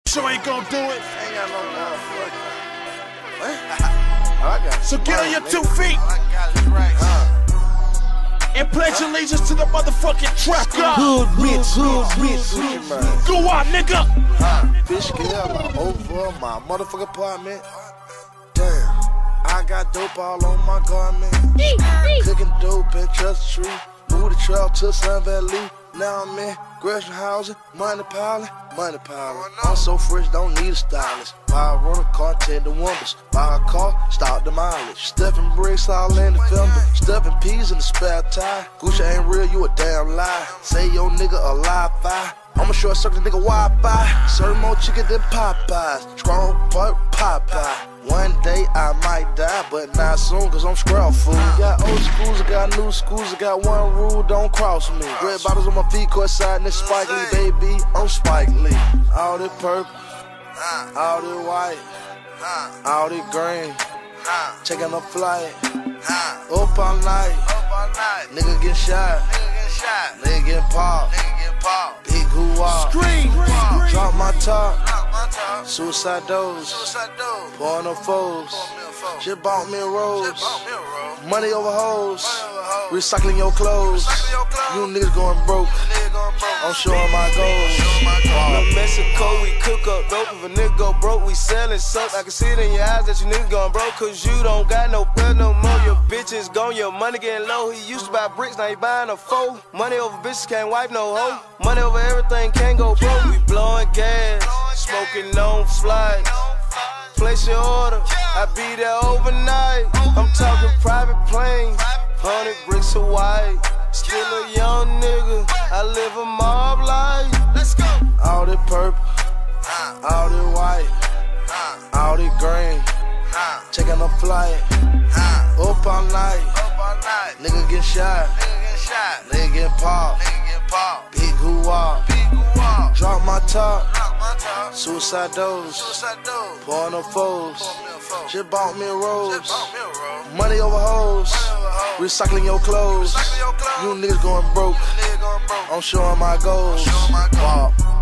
Sure ain't gonna do it. Ain't got no motherfucker. What? So get on your 2 feet and pledge allegiance to the motherfucking trap god. Hood rich. Go out, nigga. Fish scale over my motherfucking apartment. Damn, I got dope all on my garment. Cooking dope in Chester Street. Moved the trail to Sun Valley. Now I'm in Gresham housing, money piling. I'm so fresh, don't need a stylist. Buy a runner car, 10 the wonders. Buy a car, start the mileage. Stuffing bricks all in the fender. Stuffing peas in the spare tire. Gucci ain't real, you a damn lie. Say your nigga a live fire. I'ma short circuit nigga Wi-Fi. Serve more chicken than Popeyes. Strong fuck Popeye. One day I might die, but not soon, cause I'm scrap food. Got old schools, I got new schools, I got one rule, don't cross me. Red bottles on my feet, court side, and Spike Lee, baby, I'm Spike Lee. All this purple, all this white, all this green, taking a flight, up all night, nigga get shot, nigga get popped, big hoo-wah, drop my top, suicide dose, pouring no foes, shit bought me a rose, money over hoes, recycling your clothes, you niggas going broke, I'm showing my goals. In Mexico, we cook up dope. If a nigga go broke, we sellin' soap. I can see it in your eyes that you niggas gone broke, cause you don't got no blood no more. Your bitch is gone, your money getting low. He used to buy bricks, now he buying a foe. Money over bitches can't wipe no hoe. Money over everything can't go broke. We blowing gas, smoking on flight. Place your order, I be there overnight. I'm talking private planes, 100 bricks of white. Still a young nigga, I live a mob life. Let's go. All this purple, all this white, all this green, taking a flight, up all night, nigga get shot, nigga get popped, big hoo-wah, drop my top, suicide dose, pouring no foes, shit bought me a rose, money over hoes, recycling your clothes, you niggas going broke, I'm showing my goals.